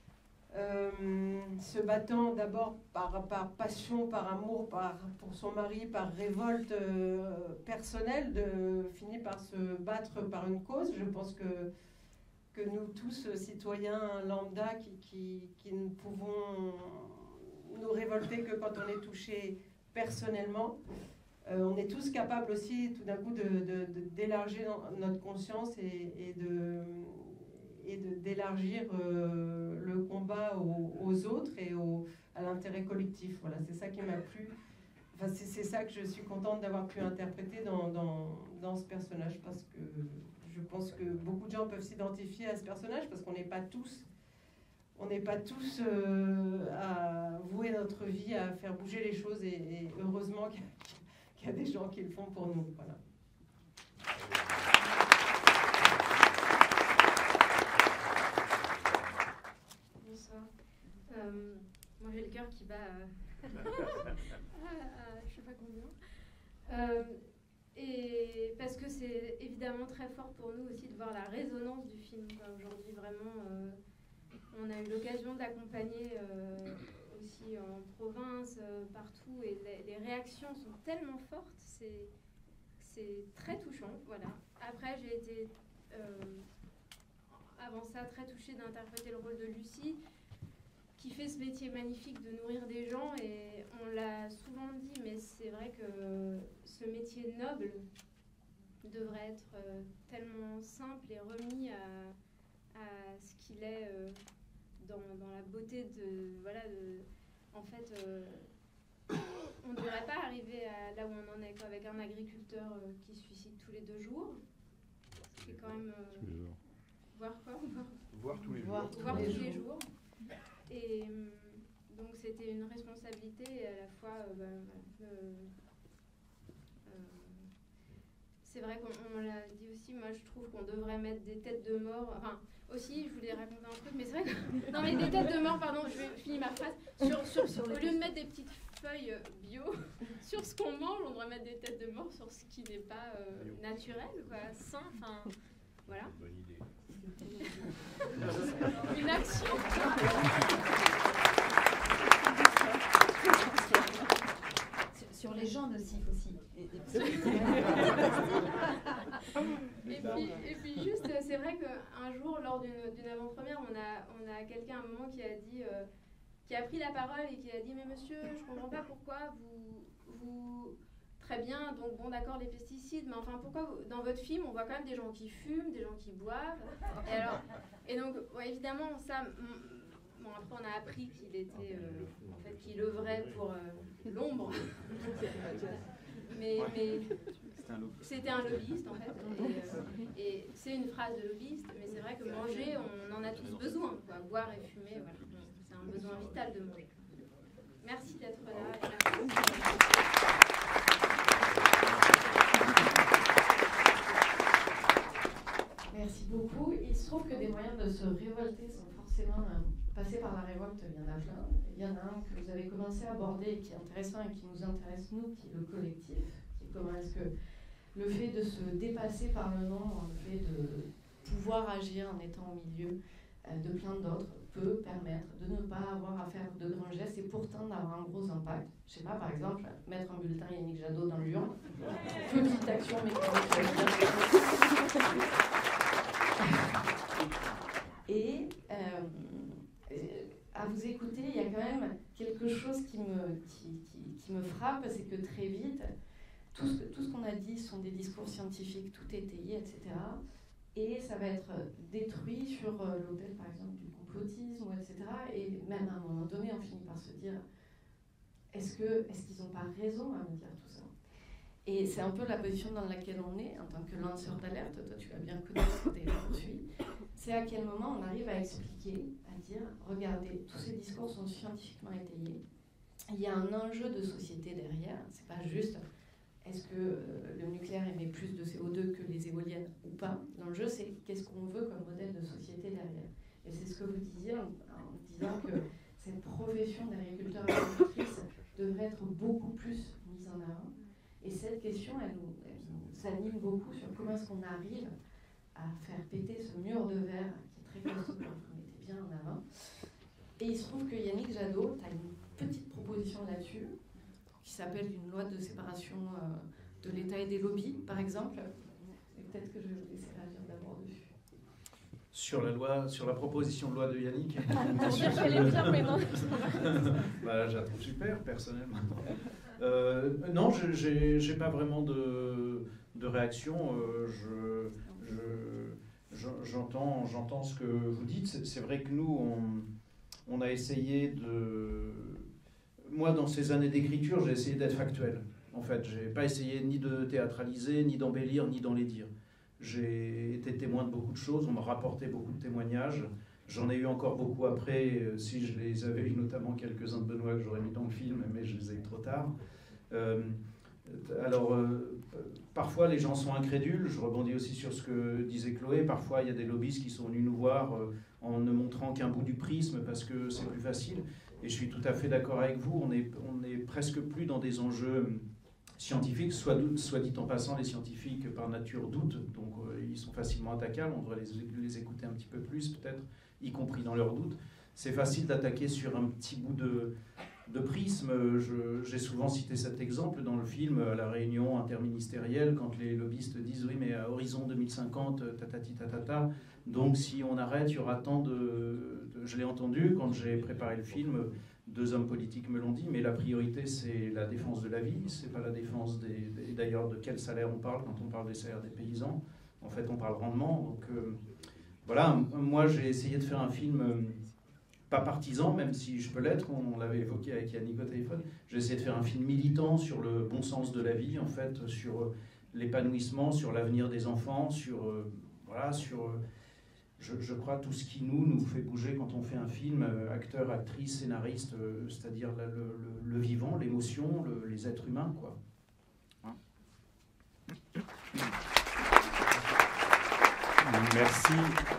S7: se battant d'abord par passion, par amour, pour son mari, par révolte personnelle, finit par se battre par une cause. Je pense que nous tous, citoyens lambda, qui ne pouvons nous révolter que quand on est touché personnellement, on est tous capables aussi tout d'un coup d'élargir notre conscience et d'élargir le combat aux autres et à l'intérêt collectif. Voilà, c'est ça qui m'a plu. Enfin, c'est ça que je suis contente d'avoir pu interpréter dans ce personnage, parce que je pense que beaucoup de gens peuvent s'identifier à ce personnage, parce qu'on n'est pas tous à vouer notre vie à faire bouger les choses, et heureusement qu'il y a des gens qui le font pour nous. Voilà.
S11: Bonsoir. Moi j'ai le cœur qui bat je sais pas combien. Et parce que c'est évidemment très fort pour nous aussi de voir la résonance du film. Aujourd'hui, vraiment, on a eu l'occasion d'accompagner aussi en province, partout, et les réactions sont tellement fortes, c'est très touchant. Voilà. Après, j'ai été, avant ça, très touchée d'interpréter le rôle de Lucie, qui fait ce métier magnifique de nourrir des gens, et on l'a souvent dit, mais c'est vrai que ce métier noble devrait être tellement simple et remis à ce qu'il est dans la beauté en fait, on ne devrait pas arriver là où on en est, avec un agriculteur qui se suicide tous les 2 jours, ce qui est quand même voir tous les jours. Et donc c'était une responsabilité, et à la fois c'est vrai qu'on l'a dit aussi, moi je trouve qu'on devrait mettre des têtes de mort, enfin aussi je voulais raconter un truc, mais c'est vrai que non, mais des têtes de mort, pardon, je vais finir ma phrase, au lieu de mettre des petites feuilles bio sur ce qu'on mange, on devrait mettre des têtes de mort sur ce qui n'est pas naturel, quoi, sain, enfin voilà. Bonne idée. Une action.
S10: Sur les gens nocifs aussi. Et
S11: puis juste, c'est vrai qu'un jour, lors d'une avant-première, on a quelqu'un à un moment qui a dit, qui a pris la parole et qui a dit, mais monsieur, je comprends pas pourquoi vous très bien, donc bon d'accord les pesticides, mais enfin pourquoi dans votre film on voit quand même des gens qui fument, des gens qui boivent, et donc ouais, évidemment ça, bon après on a appris qu'il était, en fait qu'il œuvrait pour l'ombre, mais c'était un lobbyiste en fait, et c'est une phrase de lobbyiste, mais c'est vrai que manger on en a tous besoin, quoi. Boire et fumer, voilà. C'est un besoin vital de manger. Merci d'être là.
S2: Merci beaucoup. Il se trouve que des moyens de se traités sont forcément passés par la révolte, il y en a plein. Il y en a un que vous avez commencé à aborder qui est intéressant et qui nous intéresse nous, qui est le collectif. Qui est comment est-ce que le fait de se dépasser par le nombre, le fait de pouvoir agir en étant au milieu de plein d'autres peut permettre de ne pas avoir à faire de grands gestes et pourtant d'avoir un gros impact. Je sais pas, par exemple, mettre un bulletin Yannick Jadot dans l'urne. Petite action mécanique. Et à vous écouter, il y a quand même quelque chose qui me frappe, c'est que très vite, tout ce qu'on a dit sont des discours scientifiques, tout étayé, etc. Et ça va être détruit sur l'autel, par exemple, du complotisme, etc. Et même à un moment donné, on finit par se dire, est-ce qu'ils n'ont pas raison à me dire tout ça? Et c'est un peu la position dans laquelle on est en tant que lanceur d'alerte. Toi, tu l'as bien connu, tu l'as poursuivi. C'est à quel moment on arrive à expliquer, à dire, regardez, tous ces discours sont scientifiquement étayés. Il y a un enjeu de société derrière. C'est pas juste, est-ce que le nucléaire émet plus de CO2 que les éoliennes ou pas? L'enjeu, c'est qu'est-ce qu'on veut comme modèle de société derrière. Et c'est ce que vous disiez en disant que cette profession d'agriculteur et d'agricultrice devrait être beaucoup plus mise en avant. Et cette question, elle nous s'anime beaucoup sur comment est-ce qu'on arrive à faire péter ce mur de verre qui est très costaud, qu'on mettait bien en avant. Et il se trouve que Yannick Jadot, tu as une petite proposition là-dessus, qui s'appelle une loi de séparation de l'État et des lobbies, par exemple. Et peut-être que je vais vous laisser réagir d'abord dessus.
S1: Sur la proposition de loi de Yannick.
S11: Pour dire qu'elle est bien, mais non.
S1: Bah, je la trouve super, personnellement. Non, j'ai pas vraiment de réaction. J'entends ce que vous dites. C'est vrai que nous, on a essayé de... Moi, dans ces années d'écriture, j'ai essayé d'être factuel. En fait, j'ai pas essayé ni de théâtraliser, ni d'embellir, ni d'enlaidir. J'ai été témoin de beaucoup de choses, on m'a rapporté beaucoup de témoignages. J'en ai eu encore beaucoup après, si je les avais eu, notamment quelques-uns de Benoît que j'aurais mis dans le film, mais je les ai eu trop tard. Parfois les gens sont incrédules, je rebondis aussi sur ce que disait Chloé, parfois il y a des lobbyistes qui sont venus nous voir en ne montrant qu'un bout du prisme parce que c'est plus facile. Et je suis tout à fait d'accord avec vous, on est presque plus dans des enjeux scientifiques, soit dit en passant, les scientifiques par nature doutent, donc ils sont facilement attaquables, on devrait les écouter un petit peu plus peut-être, y compris dans leurs doutes. C'est facile d'attaquer sur un petit bout de prisme. J'ai souvent cité cet exemple dans le film, à la réunion interministérielle, quand les lobbyistes disent « oui, mais à horizon 2050, tatati tatata, donc si on arrête, il y aura tant de... » Je l'ai entendu quand j'ai préparé le film, 2 hommes politiques me l'ont dit, mais la priorité, c'est la défense de la vie, c'est pas la défense d'ailleurs de quel salaire on parle quand on parle des salaires des paysans. En fait, on parle rendement. Donc voilà, moi j'ai essayé de faire un film pas partisan, même si je peux l'être, on l'avait évoqué avec Yannick au téléphone. J'ai essayé de faire un film militant sur le bon sens de la vie, en fait, sur l'épanouissement, sur l'avenir des enfants, sur je crois, tout ce qui nous fait bouger quand on fait un film, acteur, actrice, scénariste, c'est-à-dire le vivant, l'émotion, les êtres humains, quoi.
S4: Merci.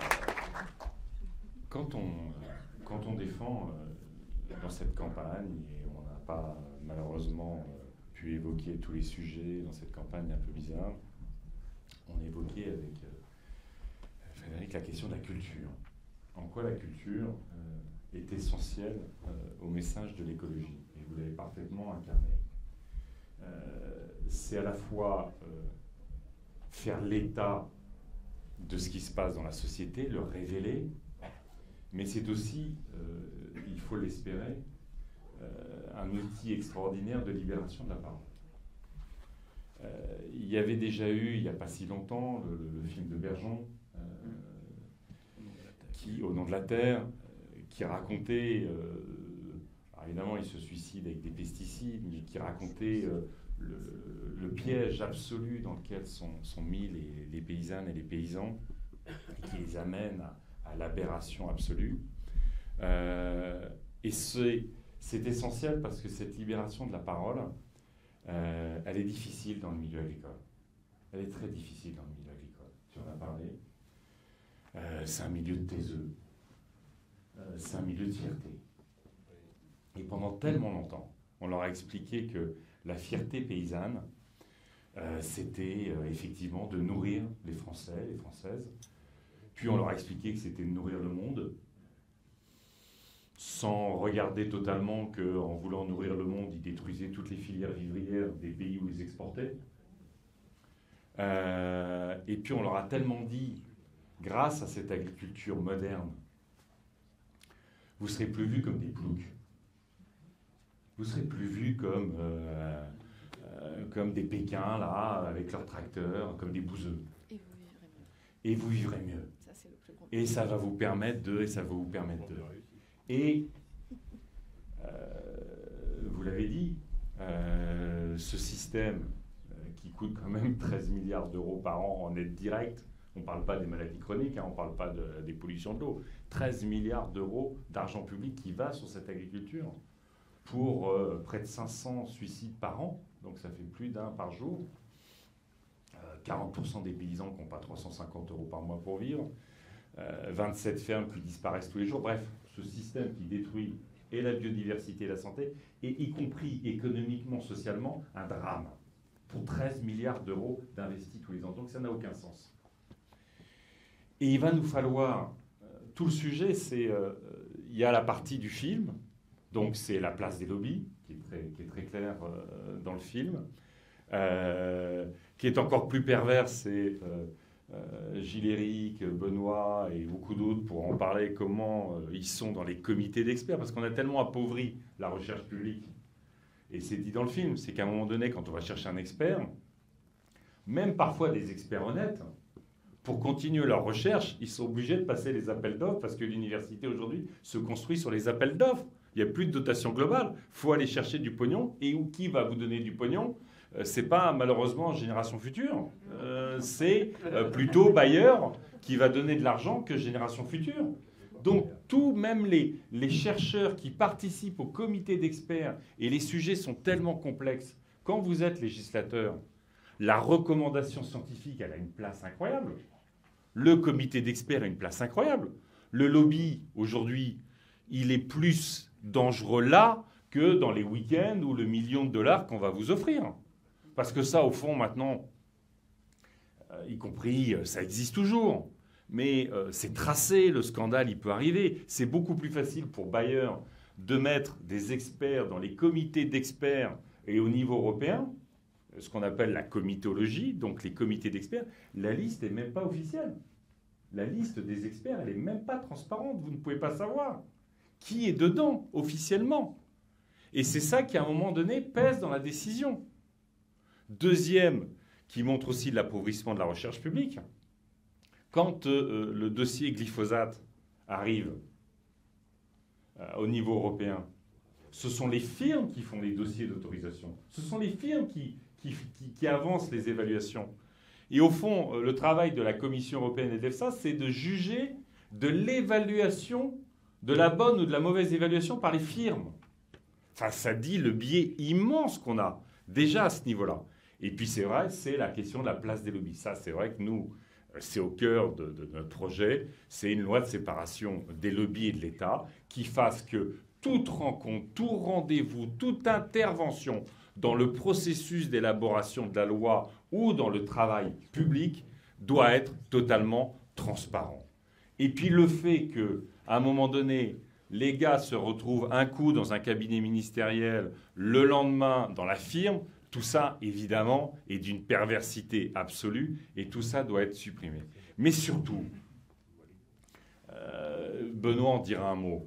S4: Quand on défend dans cette campagne, et on n'a pas malheureusement pu évoquer tous les sujets dans cette campagne un peu bizarre, on évoquait avec Frédéric la question de la culture. En quoi la culture est essentielle au message de l'écologie. Et vous l'avez parfaitement incarné. C'est à la fois faire l'état de ce qui se passe dans la société, le révéler, mais c'est aussi, il faut l'espérer, un outil extraordinaire de libération de la parole. Il y avait déjà eu, il n'y a pas si longtemps, le film de Bergeon, Au nom de la terre, qui racontait, alors évidemment il se suicide avec des pesticides, mais qui racontait le piège absolu dans lequel sont mis les paysannes et les paysans, et qui les amène à l'aberration absolue. Et c'est essentiel parce que cette libération de la parole, elle est difficile dans le milieu agricole. Elle est très difficile dans le milieu agricole. Tu en as parlé. C'est un milieu de taiseux. c'est un milieu de fierté. Et pendant tellement longtemps, on leur a expliqué que la fierté paysanne, c'était effectivement de nourrir les Français, les Françaises. Puis on leur a expliqué que c'était de nourrir le monde, sans regarder totalement qu'en voulant nourrir le monde, ils détruisaient toutes les filières vivrières des pays où ils exportaient. Et puis on leur a tellement dit, grâce à cette agriculture moderne, vous ne serez plus vus comme des ploucs. Vous ne serez plus vus comme des Pékins, là, avec leurs tracteurs, comme des bouseux. Et vous vivrez mieux. Ça, c'est le plus grand. Et ça va vous permettre de, et ça va vous permettre de. Et, vous l'avez dit, ce système qui coûte quand même 13 milliards d'euros par an en aide directe, on ne parle pas des maladies chroniques, hein, on ne parle pas des pollutions de l'eau, 13 milliards d'euros d'argent public qui va sur cette agriculture pour près de 500 suicides par an, donc ça fait plus d'un par jour, 40% des paysans qui n'ont pas 350 euros par mois pour vivre, 27 fermes qui disparaissent tous les jours, bref, ce système qui détruit et la biodiversité et la santé, et y compris économiquement, socialement, un drame, pour 13 milliards d'euros d'investis tous les ans, donc ça n'a aucun sens. Et il va nous falloir, tout le sujet, c'est, il y a la partie du film, donc c'est la place des lobbies, qui est très claire dans le film, qui est encore plus perverse, c'est Gilles-Éric, Benoît et beaucoup d'autres pour en parler, comment ils sont dans les comités d'experts, parce qu'on a tellement appauvri la recherche publique. Et c'est dit dans le film, c'est qu'à un moment donné, quand on va chercher un expert, même parfois des experts honnêtes, pour continuer leur recherche, ils sont obligés de passer les appels d'offres, parce que l'université aujourd'hui se construit sur les appels d'offres. Il n'y a plus de dotation globale. Il faut aller chercher du pognon. Et qui va vous donner du pognon ? Ce n'est pas malheureusement Génération Future. C'est plutôt Bayer qui va donner de l'argent que Génération Future. Donc, même les chercheurs qui participent au comité d'experts, et les sujets sont tellement complexes, quand vous êtes législateur, la recommandation scientifique, elle a une place incroyable. Le comité d'experts a une place incroyable. Le lobby, aujourd'hui, il est plus dangereux là que dans les week-ends ou le million de dollars qu'on va vous offrir. Parce que ça, au fond, maintenant, y compris, ça existe toujours. Mais c'est tracé, le scandale, il peut arriver. C'est beaucoup plus facile pour Bayer de mettre des experts dans les comités d'experts et au niveau européen, ce qu'on appelle la comitologie, donc les comités d'experts. La liste n'est même pas officielle. La liste des experts, elle n'est même pas transparente. Vous ne pouvez pas savoir qui est dedans officiellement. Et c'est ça qui, à un moment donné, pèse dans la décision. Deuxième, qui montre aussi l'appauvrissement de la recherche publique, quand le dossier glyphosate arrive au niveau européen, ce sont les firmes qui font les dossiers d'autorisation. Ce sont les firmes qui avancent les évaluations. Et au fond, le travail de la Commission européenne et de l'EFSA, c'est de juger de l'évaluation, de la bonne ou de la mauvaise évaluation par les firmes. Enfin, ça dit le biais immense qu'on a déjà à ce niveau-là. Et puis c'est vrai, c'est la question de la place des lobbies. Ça, c'est vrai que nous, c'est au cœur de notre projet. C'est une loi de séparation des lobbies et de l'État qui fasse que toute rencontre, tout rendez-vous, toute intervention dans le processus d'élaboration de la loi ou dans le travail public doit être totalement transparent. Et puis le fait qu'à un moment donné, les gars se retrouvent un coup dans un cabinet ministériel, le lendemain dans la firme, tout ça, évidemment, est d'une perversité absolue et tout ça doit être supprimé. Mais surtout, Benoît en dira un mot.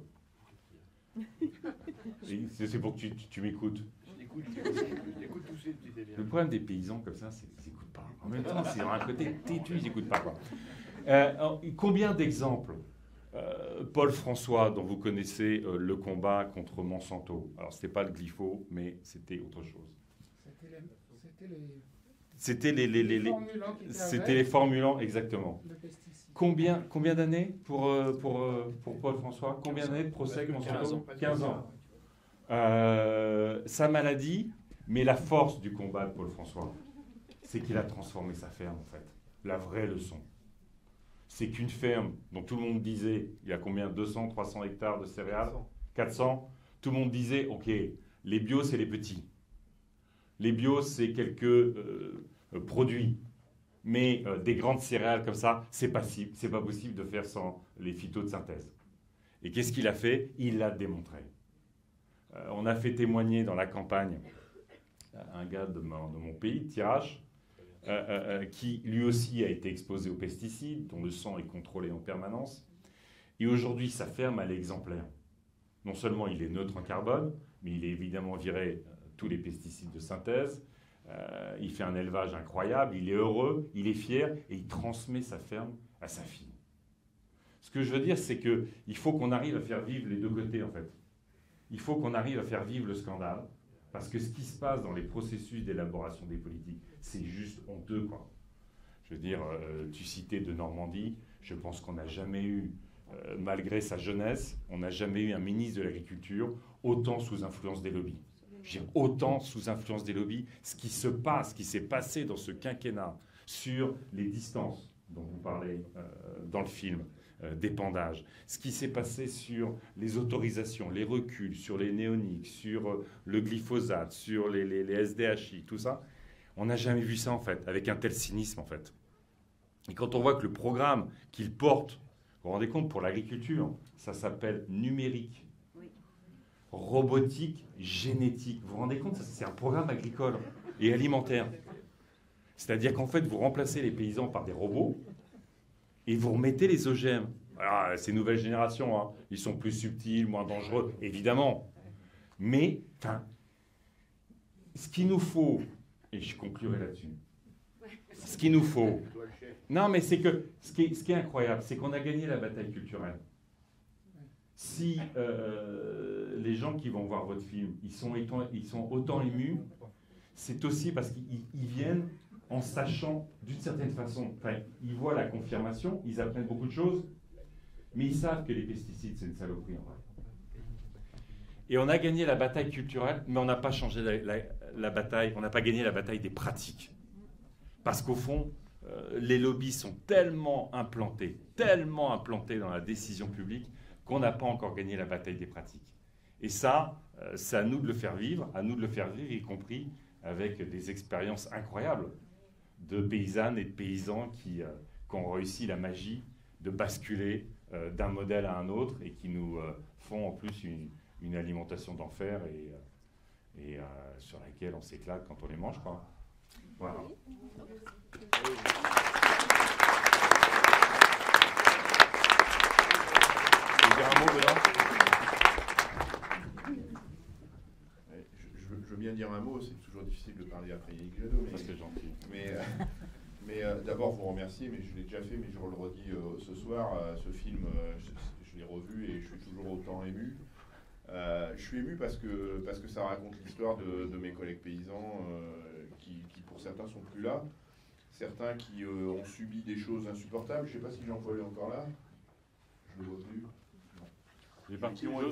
S4: C'est pour que tu m'écoutes. Le problème des paysans comme ça, c'est qu'ils n'écoutent pas. En même temps, c'est dans un côté têtu, ils n'écoutent pas. Quoi. Combien d'exemples Paul François, dont vous connaissez le combat contre Monsanto. Alors, ce n'était pas le glypho, mais c'était autre chose. C'était les formulants, exactement. Combien d'années pour Paul François? Combien d'années de procès Monsanto? 15 ans. Sa maladie, mais la force du combat de Paul François, c'est qu'il a transformé sa ferme, en fait. La vraie leçon. c'est qu'une ferme dont tout le monde disait, il y a combien, 200, 300 hectares de céréales, 400, tout le monde disait, ok, les bio, c'est les petits. Les bio, c'est quelques produits. Mais des grandes céréales comme ça, c'est pas possible de faire sans les phytos de synthèse. Et qu'est-ce qu'il a fait? Il l'a démontré. On a fait témoigner dans la campagne un gars de mon pays, de Thiérache, qui lui aussi a été exposé aux pesticides, dont le sang est contrôlé en permanence. Et aujourd'hui, sa ferme a l'exemplaire. Non seulement il est neutre en carbone, mais il est évidemment viré tous les pesticides de synthèse. Il fait un élevage incroyable, il est heureux, il est fier, et il transmet sa ferme à sa fille. Ce que je veux dire, c'est qu'il faut qu'on arrive à faire vivre les deux côtés, en fait. Il faut qu'on arrive à faire vivre le scandale, parce que ce qui se passe dans les processus d'élaboration des politiques, c'est juste honteux, quoi. Je veux dire, tu citais de Normandie, je pense qu'on n'a jamais eu, malgré sa jeunesse, on n'a jamais eu un ministre de l'Agriculture autant sous influence des lobbies. Je veux dire, autant sous influence des lobbies, ce qui se passe, ce qui s'est passé dans ce quinquennat sur les distances dont vous parlez dans le film, d'épandage, ce qui s'est passé sur les autorisations, les reculs, sur les néoniques, sur le glyphosate, sur les SDHI, tout ça, on n'a jamais vu ça en fait, avec un tel cynisme en fait. Et quand on voit que le programme qu'il porte, vous vous rendez compte, pour l'agriculture, ça s'appelle numérique, robotique, génétique. Vous vous rendez compte, ça, c'est un programme agricole et alimentaire. C'est-à-dire qu'en fait, vous remplacez les paysans par des robots et vous remettez les OGM. Alors, ces nouvelles générations, hein, ils sont plus subtils, moins dangereux, évidemment. Mais, enfin, ce qu'il nous faut, et je conclurai là-dessus, ce qu'il nous faut, non, mais c'est que ce qui est incroyable, c'est qu'on a gagné la bataille culturelle. Si les gens qui vont voir votre film, ils sont autant émus, c'est aussi parce qu'ils viennent en sachant d'une certaine façon, enfin, ils voient la confirmation, ils apprennent beaucoup de choses, mais ils savent que les pesticides, c'est une saloperie en vrai. Et on a gagné la bataille culturelle, mais on n'a pas changé la bataille, on n'a pas gagné la bataille des pratiques. Parce qu'au fond, les lobbies sont tellement implantés dans la décision publique qu'on n'a pas encore gagné la bataille des pratiques. Et ça, c'est à nous de le faire vivre, y compris avec des expériences incroyables de paysannes et de paysans qui ont réussi la magie de basculer d'un modèle à un autre et qui nous font en plus une alimentation d'enfer et sur laquelle on s'éclate quand on les mange, quoi. Voilà. Dire un mot,
S12: je veux bien dire un mot, c'est toujours difficile de parler après Yannick Jadot.
S4: C'est gentil.
S12: Mais d'abord, vous remercier, mais je l'ai déjà fait, mais je le redis ce soir. Ce film, je l'ai revu et je suis toujours autant ému. Je suis ému parce que ça raconte l'histoire de mes collègues paysans qui, pour certains, sont plus là. Certains qui ont subi des choses insupportables. Je ne sais pas si Jean-Paul est encore là. Je ne le vois plus. Qui ont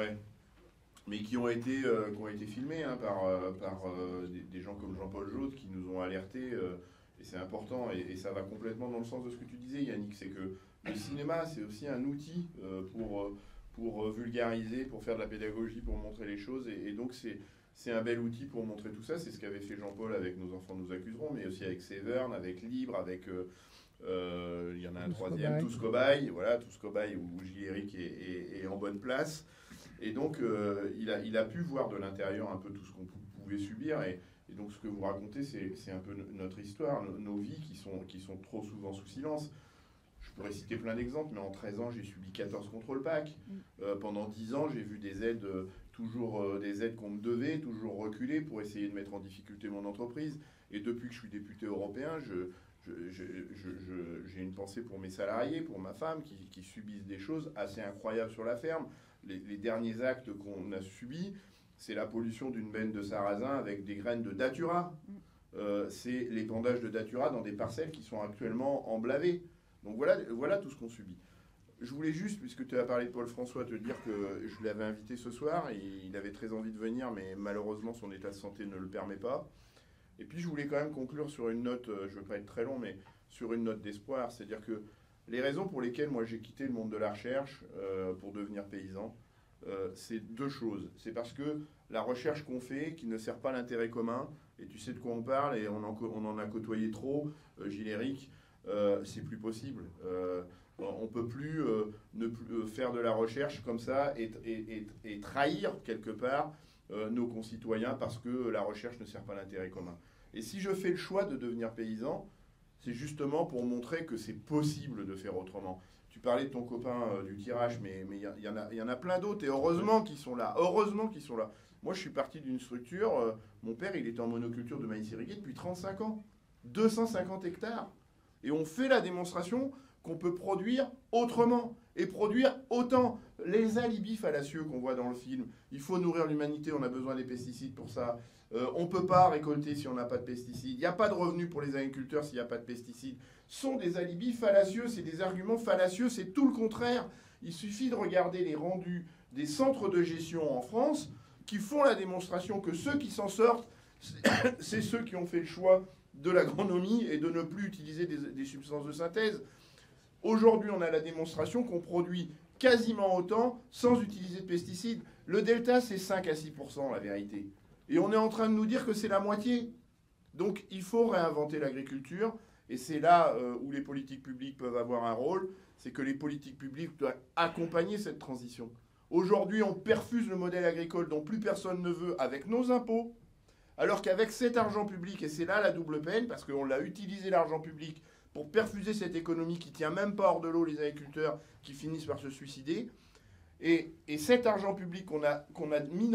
S12: été filmés hein, par des gens comme Jean-Paul Jaude qui nous ont alertés, et c'est important, et ça va complètement dans le sens de ce que tu disais, Yannick, c'est que le cinéma, c'est aussi un outil pour vulgariser, pour faire de la pédagogie, pour montrer les choses, et donc c'est un bel outil pour montrer tout ça. C'est ce qu'avait fait Jean-Paul avec Nos enfants nous accuseront, mais aussi avec Severn, avec Libre, avec... il y en a un troisième, Tous Cobayes, voilà, Tous Cobayes où Gilles Éric est en bonne place. Et donc, il a pu voir de l'intérieur un peu tout ce qu'on pouvait subir. Et donc, ce que vous racontez, c'est un peu notre histoire, nos vies qui sont trop souvent sous silence. Je pourrais citer plein d'exemples, mais en 13 ans, j'ai subi 14 contrôles PAC. Pendant 10 ans, j'ai vu des aides, des aides qu'on me devait, toujours reculer pour essayer de mettre en difficulté mon entreprise. Et depuis que je suis député européen, j'ai une pensée pour mes salariés, pour ma femme, qui subissent des choses assez incroyables sur la ferme. Les derniers actes qu'on a subis, c'est la pollution d'une benne de sarrasin avec des graines de datura. C'est l'épandage de datura dans des parcelles qui sont actuellement emblavées. Donc voilà tout ce qu'on subit. Je voulais juste, puisque tu as parlé de Paul François, te dire que je l'avais invité ce soir et il avait très envie de venir, mais malheureusement son état de santé ne le permet pas. Et puis je voulais quand même conclure sur une note, je ne veux pas être très long, mais sur une note d'espoir. C'est-à-dire que Les raisons pour lesquelles moi j'ai quitté le monde de la recherche pour devenir paysan, c'est deux choses. C'est parce que la recherche qu'on fait, qui ne sert pas l'intérêt commun, et tu sais de quoi on parle, et on en a côtoyé trop, Gilles Éric, c'est plus possible. On ne peut plus ne plus faire de la recherche comme ça et trahir quelque part nos concitoyens parce que la recherche ne sert pas l'intérêt commun. Et si je fais le choix de devenir paysan, c'est justement pour montrer que c'est possible de faire autrement. Tu parlais de ton copain du tirage, mais il y en a plein d'autres, et heureusement qu'ils sont là. Heureusement qu'ils sont là. Moi, je suis parti d'une structure, mon père, il était en monoculture de maïs irrigué depuis 35 ans. 250 hectares. Et on fait la démonstration qu'on peut produire autrement et produire autant. Les alibis fallacieux qu'on voit dans le film, il faut nourrir l'humanité, on a besoin des pesticides pour ça. On ne peut pas récolter si on n'a pas de pesticides. Il n'y a pas de revenus pour les agriculteurs s'il n'y a pas de pesticides. Ce sont des alibis fallacieux, c'est des arguments fallacieux, c'est tout le contraire. Il suffit de regarder les rendus des centres de gestion en France qui font la démonstration que ceux qui s'en sortent, c'est ceux qui ont fait le choix de l'agronomie et de ne plus utiliser des substances de synthèse. Aujourd'hui, on a la démonstration qu'on produit quasiment autant sans utiliser de pesticides. Le delta, c'est 5 à 6%, la vérité. Et on est en train de nous dire que c'est la moitié. Donc, il faut réinventer l'agriculture. Et c'est là où les politiques publiques peuvent avoir un rôle. C'est que les politiques publiques doivent accompagner cette transition. Aujourd'hui, on perfuse le modèle agricole dont plus personne ne veut avec nos impôts. Alors qu'avec cet argent public, et c'est là la double peine, parce qu'on l'a utilisé l'argent public pour perfuser cette économie qui ne tient même pas hors de l'eau les agriculteurs qui finissent par se suicider. Et cet argent public qu'on a mis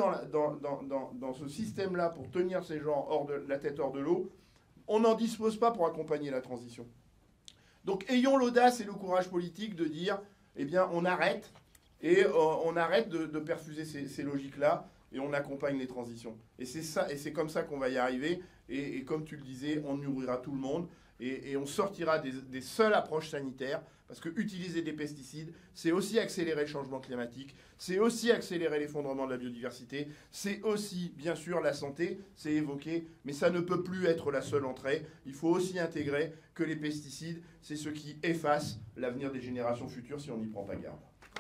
S12: dans ce système-là pour tenir ces gens la tête hors de l'eau, on n'en dispose pas pour accompagner la transition. Donc ayons l'audace et le courage politique de dire, eh bien on arrête, et on arrête de perfuser ces logiques-là, et on accompagne les transitions. Et c'est ça, et c'est comme ça qu'on va y arriver. Et comme tu le disais, on nourrira tout le monde. Et on sortira des seules approches sanitaires. Parce que utiliser des pesticides, c'est aussi accélérer le changement climatique. C'est aussi accélérer l'effondrement de la biodiversité. C'est aussi, bien sûr, la santé, c'est évoqué. Mais ça ne peut plus être la seule entrée. Il faut aussi intégrer que les pesticides, c'est ce qui efface l'avenir des générations futures si on n'y prend pas garde.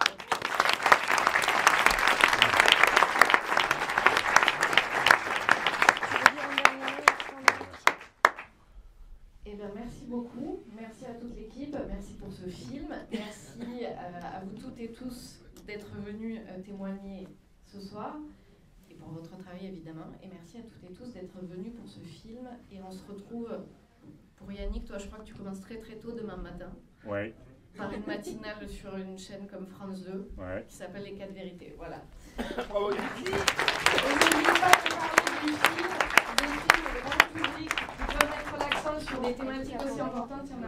S2: Merci beaucoup, merci à toute l'équipe, merci pour ce film, merci à vous toutes et tous d'être venus témoigner ce soir, et pour votre travail évidemment, et merci à toutes et tous d'être venus pour ce film, et on se retrouve, pour Yannick, toi je crois que tu commences très très tôt demain matin,
S4: ouais.
S2: Par une matinale sur une chaîne comme France 2, ouais. Qui s'appelle Les 4 vérités, voilà.
S4: Bravo Yannick.
S2: Et n'oubliez pas de parler du film, des films grand public qui peuvent mettre l'accent sur des thématiques aussi importantes.